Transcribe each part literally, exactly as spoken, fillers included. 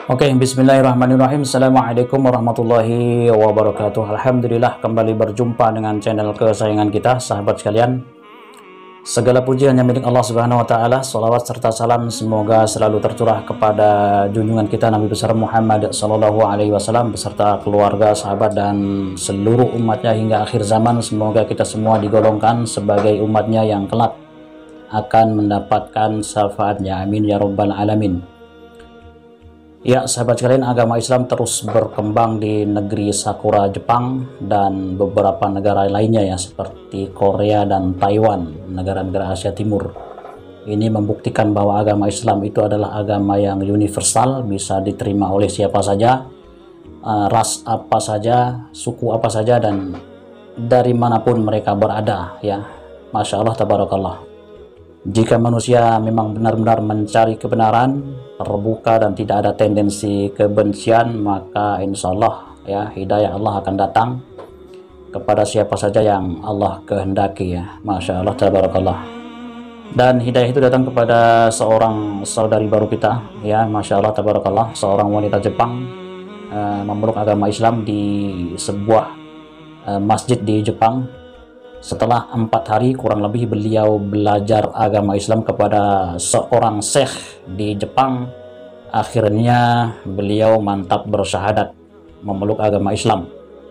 Oke, bismillahirrahmanirrahim. Assalamualaikum warahmatullahi wabarakatuh. Alhamdulillah kembali berjumpa dengan channel kesayangan kita, sahabat sekalian. Segala puji hanya milik Allah Subhanahu wa taala. Shalawat serta salam semoga selalu tercurah kepada junjungan kita Nabi besar Muhammad sallallahu alaihi wasallam beserta keluarga, sahabat dan seluruh umatnya hingga akhir zaman. Semoga kita semua digolongkan sebagai umatnya yang kelak akan mendapatkan syafaatnya. Amin ya rabbal alamin. Ya, sahabat sekalian, agama Islam terus berkembang di negeri Sakura Jepang dan beberapa negara lainnya ya, seperti Korea dan Taiwan, negara-negara Asia Timur. Ini membuktikan bahwa agama Islam itu adalah agama yang universal, bisa diterima oleh siapa saja, ras apa saja, suku apa saja, dan dari manapun mereka berada ya. Masya Allah, tabarakallah. Jika manusia memang benar-benar mencari kebenaran, terbuka dan tidak ada tendensi kebencian, maka insya Allah ya, hidayah Allah akan datang kepada siapa saja yang Allah kehendaki ya. Masya Allah, tabarakallah. Dan hidayah itu datang kepada seorang saudari baru kita ya, Masya Allah, tabarakallah, seorang wanita Jepang uh, memeluk agama Islam di sebuah uh, masjid di Jepang. Setelah empat hari kurang lebih beliau belajar agama Islam kepada seorang syekh di Jepang. Akhirnya beliau mantap bersyahadat memeluk agama Islam.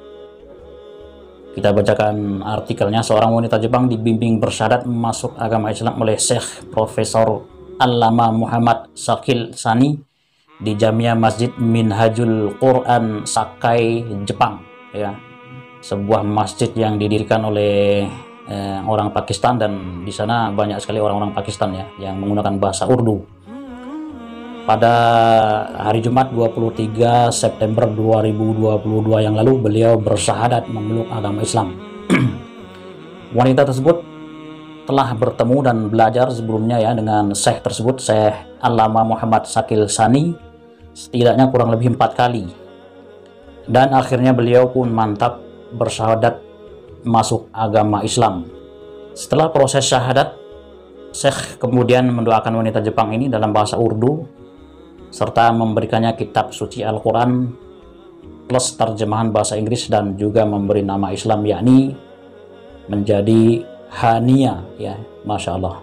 Kita bacakan artikelnya. Seorang wanita Jepang dibimbing bersyahadat masuk agama Islam oleh Syekh Profesor Allama Muhammad Shakil Sani di Jamia Masjid Minhajul Quran Sakai, Jepang ya. Sebuah masjid yang didirikan oleh eh, orang Pakistan, dan di sana banyak sekali orang-orang Pakistan ya yang menggunakan bahasa Urdu. Pada hari Jumat dua puluh tiga September dua ribu dua puluh dua yang lalu beliau bersyahadat memeluk agama Islam. Wanita tersebut telah bertemu dan belajar sebelumnya ya dengan Syekh tersebut, Syekh Allama Muhammad Shakil Sani, setidaknya kurang lebih empat kali. Dan akhirnya beliau pun mantap bersyahadat masuk agama Islam. Setelah proses syahadat, Syekh kemudian mendoakan wanita Jepang ini dalam bahasa Urdu serta memberikannya kitab suci Al-Quran plus terjemahan bahasa Inggris, dan juga memberi nama Islam yakni menjadi Hania ya. Masya Allah.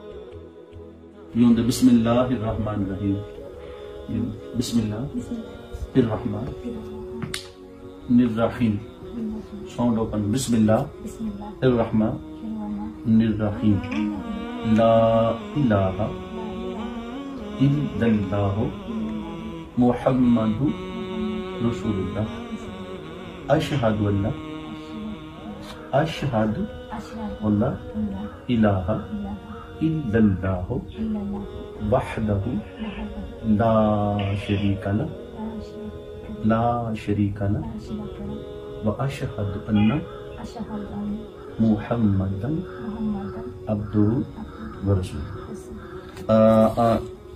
Bismillahirrahmanirrahim. Bismillahirrahmanirrahim. Sound open. Bismillahirrahmanirrahim. La ilaha illallah Muhammadu Rasulullah. Ashhadu an la Ashhadu an la ilaha illallah wahdahu la sharika lah la sharika lah wa ashhadu anna Muhammadan abduhu wa rasuluh. Uh, uh,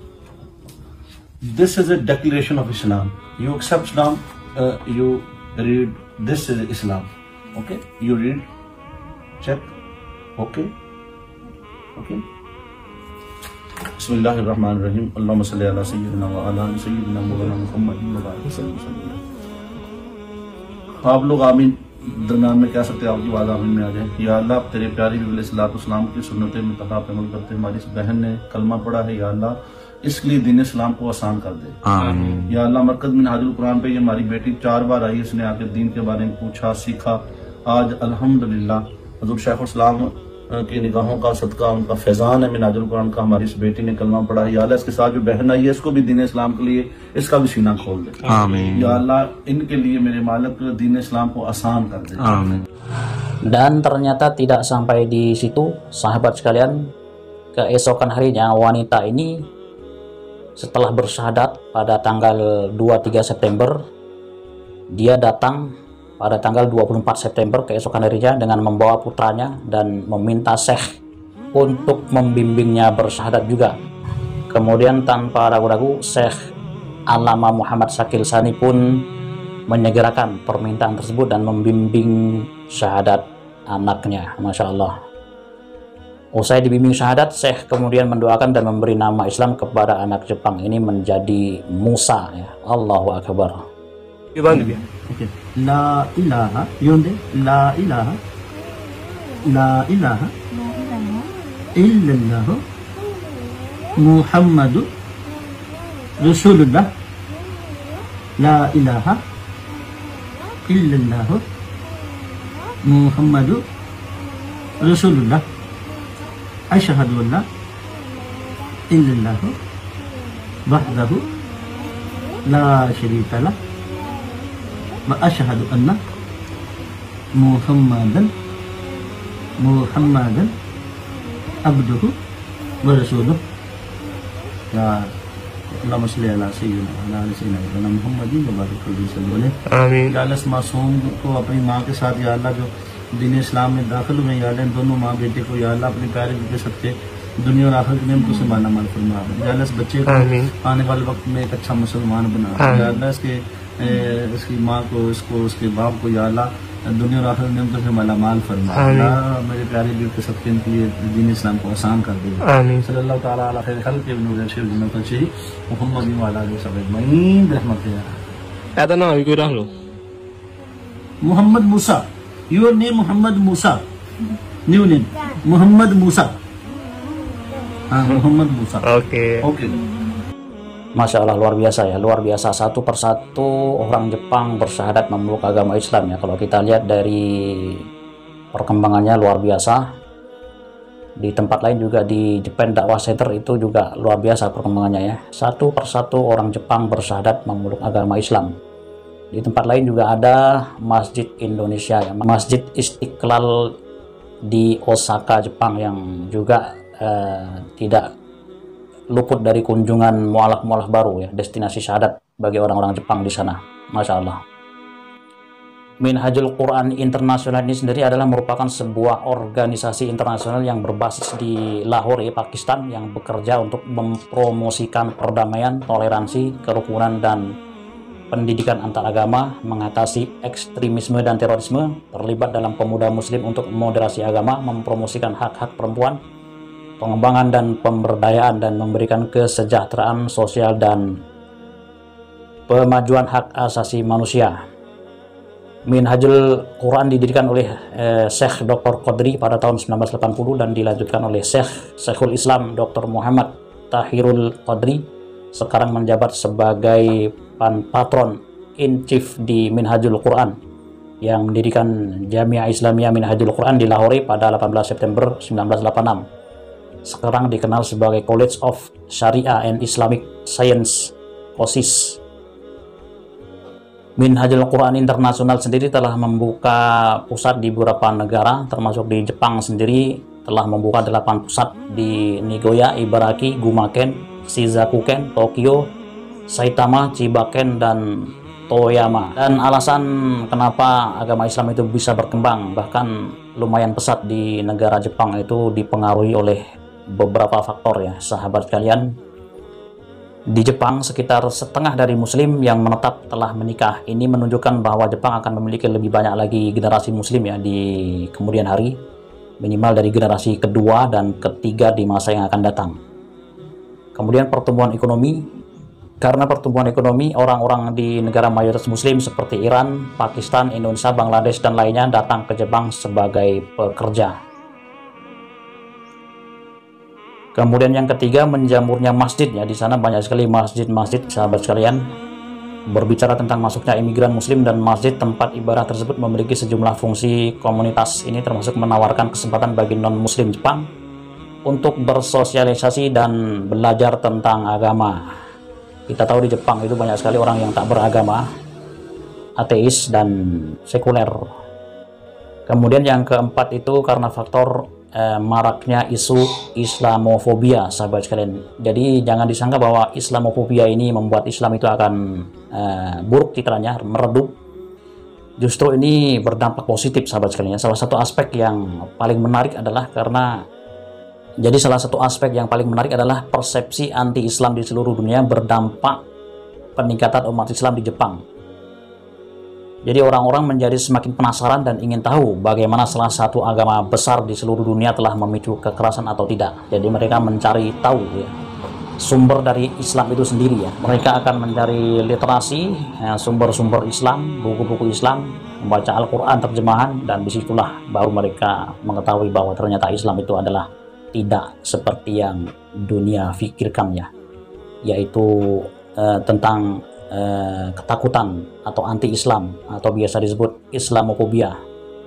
this is a declaration of Islam. You accept Islam, uh, you read this is Islam. Okay, you read, check. Okay, okay. Bismillahirrahmanirrahim. Allahumma salli ala sayyidina wa ala sayyidina Muhammad wa ala sallam. आप लोग आमीन दरमियान में कह सकते हैं, आपकी आवाज़ आमीन में आ जाए। या अल्लाह तेरे प्यारे भी सलाम की सुन्नतें मुतबा पे अमल करते हमारी इस बहन ने कलमा पढ़ा है, या अल्लाह इसके लिए दीन इस्लाम को आसान कर दे। आमीन। या अल्लाह मरकज मिनहाजुल कुरान पे ये हमारी बेटी चार बार आई, इसने आके दीन के बारे में पूछा, सीखा। आज अल्हम्दुलिल्लाह हज़रत शेखुल इस्लाम की निगाहों का सदका, उनका फैजान है मिनहाजुल कुरान का, हमारी इस बेटी ने कलमा पढ़ा है। या अल्लाह इसके साथ जो बहन आई है इसको भी दीन इस्लाम के लिए इसका भी सीना खोल दे। आमीन। या अल्लाह इनके लिए मेरे मालिक दीन इस्लाम को आसान कर दे। आमीन। Dan ternyata tidak sampai di situ, sahabat sekalian. Keesokan harinya wanita ini setelah bersyahadat pada tanggal dua puluh tiga September, dia datang pada tanggal dua puluh empat September keesokan harinya dengan membawa putranya dan meminta Syekh untuk membimbingnya bersyahadat juga. Kemudian tanpa ragu-ragu Syekh Allama Muhammad Shakil Sani pun menyegerakan permintaan tersebut dan membimbing syahadat anaknya. Masya Allah. Usai dibimbing syahadat, Syekh kemudian mendoakan dan memberi nama Islam kepada anak Jepang ini menjadi Musa ya. Allahu Akbar. Okay. La ilaha, yun din. La ilaha. La ilaha. Illallah. Muhammadu Rasulullah. La ilaha. Illallah. Muhammadu Rasulullah. Asyhadu an la illallah wahdahu la syarika lah wa asyhadu anna Muhammadan Muhammadan abduhu wa rasuluh. Ya Allahumma shalli ala sayyidina wa ala sayyidina Muhammadin wa barik alaihi. आमीन। या अल्लाह मासूम को अपनी माँ के साथ या अल्लाह जो दीन इस्लाम में दाखिल हुए या अल्लाह दोनों माँ बेटे को या अल्लाह अपने प्यारे के सबके दुनिया और आखिरत की नेमतों से माला माल फरमा। या अल्लाह इस बच्चे को आने वाले वक्त में एक अच्छा मुसलमान बना। या अल्लाह इसके इसकी माँ को इसको उसके बाप को या अल्लाह दुनिया और आखिरत की नेमतों से माला माल फरमा। अल्लाह मेरे प्यारे बेटे के सबके इनके लिए दीन इस्लाम को आसान कर दे। सल्लल्लाहु तआला अला खैर खल्क़ि व नूर शरीफ जिन्नत शरीफ मोहम्मद व अला आलिहि वसल्लम अजमईन रहमतिल्लाह। Ada nama iku dah lo. Muhammad Musa. Your name Muhammad Musa. New name Muhammad Musa. Ah, Muhammad Musa. Oke. Oke. Masya Allah, luar biasa ya, luar biasa. Satu persatu orang Jepang bersyahadat memeluk agama Islam ya. Kalau kita lihat dari perkembangannya luar biasa. Di tempat lain juga di Japan Dakwah Center itu juga luar biasa perkembangannya ya. Satu persatu orang Jepang bersyahadat memeluk agama Islam. Di tempat lain juga ada Masjid Indonesia ya, Masjid Istiqlal di Osaka, Jepang yang juga eh, tidak luput dari kunjungan mualaf-mualaf baru ya, destinasi syahadat bagi orang-orang Jepang di sana. Masya Allah. Minhajul Quran Internasional ini sendiri adalah merupakan sebuah organisasi internasional yang berbasis di Lahore, Pakistan, yang bekerja untuk mempromosikan perdamaian, toleransi, kerukunan, dan pendidikan antaragama, mengatasi ekstremisme dan terorisme, terlibat dalam pemuda muslim untuk moderasi agama, mempromosikan hak-hak perempuan, pengembangan dan pemberdayaan, dan memberikan kesejahteraan sosial dan pemajuan hak asasi manusia. Minhajul Quran didirikan oleh eh, Syekh Doktor Qadri pada tahun seribu sembilan ratus delapan puluh dan dilanjutkan oleh Syekh Syekhul Islam Doktor Muhammad Tahirul Qadri, sekarang menjabat sebagai pan patron in chief di Minhajul Quran, yang mendirikan Jamiah Islamiyah Minhajul Quran di Lahore pada delapan belas September seribu sembilan ratus delapan puluh enam. Sekarang dikenal sebagai College of Sharia and Islamic Science, C O S I S. Minhajul Quran Internasional sendiri telah membuka pusat di beberapa negara, termasuk di Jepang sendiri telah membuka delapan pusat di Nigoya, Ibaraki, Gumaken, Shizuoka, Tokyo, Saitama, Chibaken, dan Toyama. Dan alasan kenapa agama Islam itu bisa berkembang, bahkan lumayan pesat di negara Jepang, itu dipengaruhi oleh beberapa faktor ya, sahabat sekalian. Di Jepang, sekitar setengah dari muslim yang menetap telah menikah. Ini menunjukkan bahwa Jepang akan memiliki lebih banyak lagi generasi muslim ya di kemudian hari, minimal dari generasi kedua dan ketiga di masa yang akan datang. Kemudian pertumbuhan ekonomi. Karena pertumbuhan ekonomi, orang-orang di negara mayoritas muslim seperti Iran, Pakistan, Indonesia, Bangladesh, dan lainnya datang ke Jepang sebagai pekerja. Kemudian yang ketiga, menjamurnya masjid ya. Di sana banyak sekali masjid-masjid, sahabat sekalian. Berbicara tentang masuknya imigran muslim dan masjid, tempat ibadah tersebut memiliki sejumlah fungsi komunitas. Ini termasuk menawarkan kesempatan bagi non-muslim Jepang untuk bersosialisasi dan belajar tentang agama. Kita tahu di Jepang itu banyak sekali orang yang tak beragama, ateis dan sekuler. Kemudian yang keempat itu karena faktor Eh, maraknya isu Islamofobia, sahabat sekalian. Jadi jangan disangka bahwa Islamofobia ini membuat Islam itu akan eh, buruk citranya, meredup. Justru ini berdampak positif, sahabat sekalian. Salah satu aspek yang paling menarik adalah karena jadi salah satu aspek yang paling menarik adalah persepsi anti-Islam di seluruh dunia berdampak peningkatan umat Islam di Jepang. Jadi orang-orang menjadi semakin penasaran dan ingin tahu bagaimana salah satu agama besar di seluruh dunia telah memicu kekerasan atau tidak. Jadi mereka mencari tahu ya, sumber dari Islam itu sendiri ya. Mereka akan mencari literasi, sumber-sumber ya, Islam, buku-buku Islam, membaca Al-Quran terjemahan, dan disitulah baru mereka mengetahui bahwa ternyata Islam itu adalah tidak seperti yang dunia pikirkan ya, yaitu eh, tentang eh, ketakutan atau anti-Islam atau biasa disebut Islamophobia.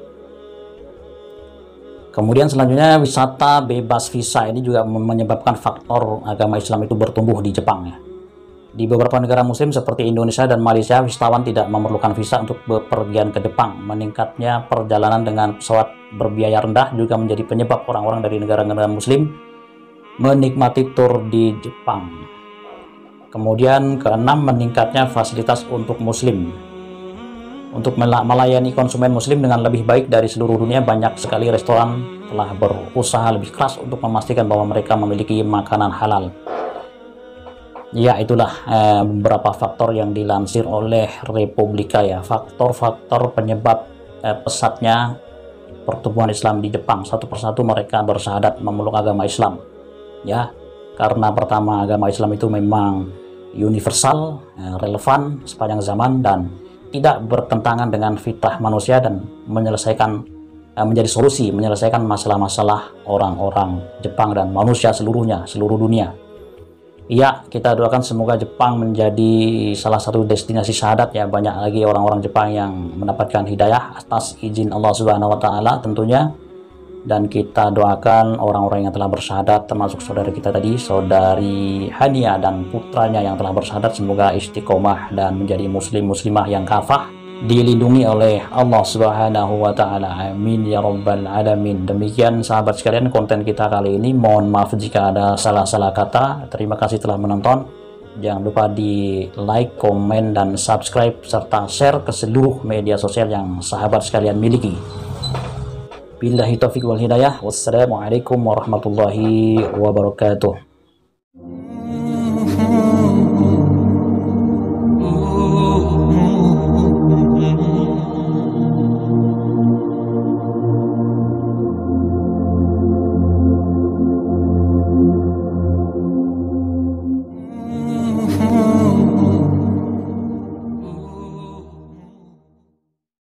Kemudian selanjutnya wisata bebas visa ini juga menyebabkan faktor agama Islam itu bertumbuh di Jepang ya. Di beberapa negara muslim seperti Indonesia dan Malaysia, wisatawan tidak memerlukan visa untuk bepergian ke Jepang. Meningkatnya perjalanan dengan pesawat berbiaya rendah juga menjadi penyebab orang-orang dari negara-negara muslim menikmati tur di Jepang. Kemudian keenam, meningkatnya fasilitas untuk muslim. Untuk melayani konsumen muslim dengan lebih baik dari seluruh dunia, banyak sekali restoran telah berusaha lebih keras untuk memastikan bahwa mereka memiliki makanan halal. Ya, itulah eh, beberapa faktor yang dilansir oleh Republika ya, faktor-faktor penyebab eh, pesatnya pertumbuhan Islam di Jepang. Satu persatu mereka bersyahadat memeluk agama Islam ya, karena pertama agama Islam itu memang universal, eh, relevan sepanjang zaman, dan tidak bertentangan dengan fitrah manusia dan menyelesaikan eh, menjadi solusi menyelesaikan masalah-masalah orang-orang Jepang dan manusia seluruhnya, seluruh dunia. Iya, kita doakan semoga Jepang menjadi salah satu destinasi syahadat ya. Banyak lagi orang-orang Jepang yang mendapatkan hidayah atas izin Allah Subhanahu wa taala tentunya. Dan kita doakan orang-orang yang telah bersyahadat, termasuk saudara kita tadi, saudari Hania dan putranya yang telah bersyahadat, semoga istiqomah dan menjadi muslim muslimah yang kafah, dilindungi oleh Allah Subhanahu wa taala. Amin ya rabbal alamin. Demikian sahabat sekalian konten kita kali ini. Mohon maaf jika ada salah-salah kata. Terima kasih telah menonton. Jangan lupa di like, komen, dan subscribe serta share ke seluruh media sosial yang sahabat sekalian miliki. Billahi taufiq wal hidayah. Wassalamualaikum warahmatullahi wabarakatuh.